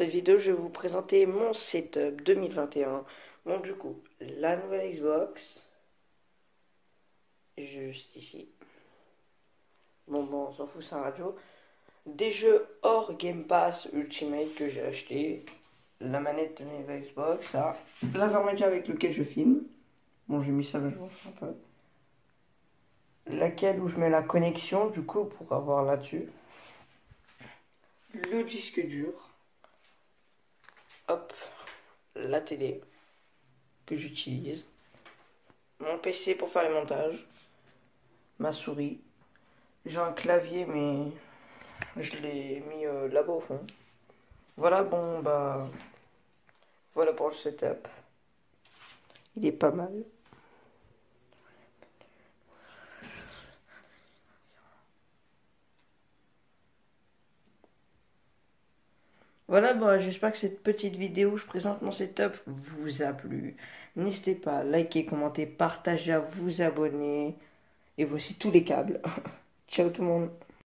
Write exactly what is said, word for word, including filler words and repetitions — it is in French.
cette vidéo, je vais vous présenter mon setup deux mille vingt et un. Donc du coup, la nouvelle Xbox, juste ici. Bon, bon, on s'en fout, c'est un radio. Des jeux hors Game Pass Ultimate que j'ai acheté. La manette de la nouvelle Xbox, ça. L'intermédiaire avec lequel je filme. Bon, j'ai mis ça là, je vois un peu. Laquelle où je mets la connexion, du coup, pour avoir là-dessus. Le disque dur. Hop, la télé que j'utilise, mon P C pour faire les montages, ma souris, j'ai un clavier mais je l'ai mis euh, là-bas au fond. Voilà, bon bah voilà pour le setup, il est pas mal. Voilà, bah, j'espère que cette petite vidéo où je présente mon setup vous a plu. N'hésitez pas à liker, commenter, partager, à vous abonner. Et voici tous les câbles. Ciao tout le monde.